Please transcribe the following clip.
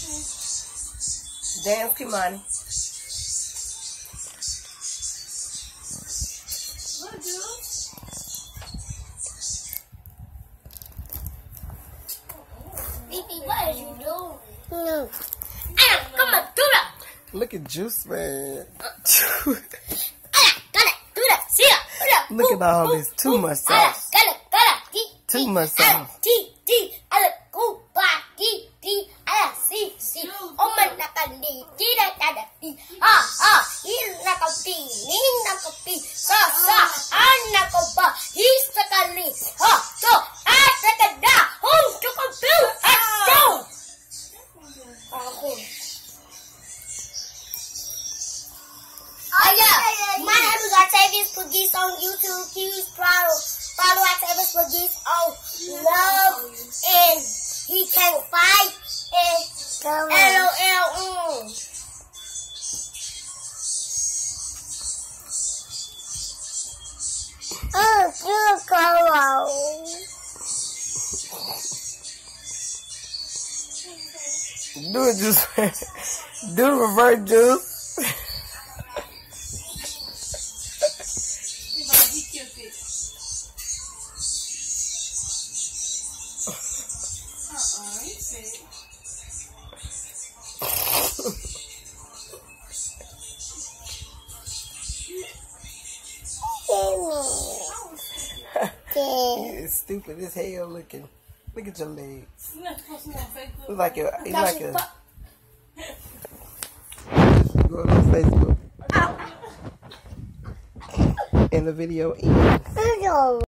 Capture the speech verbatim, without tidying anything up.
Damn, Kimani. What, dude? Baby, what are you doing? No. Ah, come on, do that. Look at Juice, man. Look at all this. Too much sauce. Too much sauce. Spaghetti on YouTube. Please follow, follow Octavius Spaghetti on Love and He Can't Fight and L O L. Mm. Oh, you go. Do it, Juice. Do the reverse, Juice. It's stupid as hell looking. Look at your legs. Look like a, you like a. Go on Facebook. And the video ends.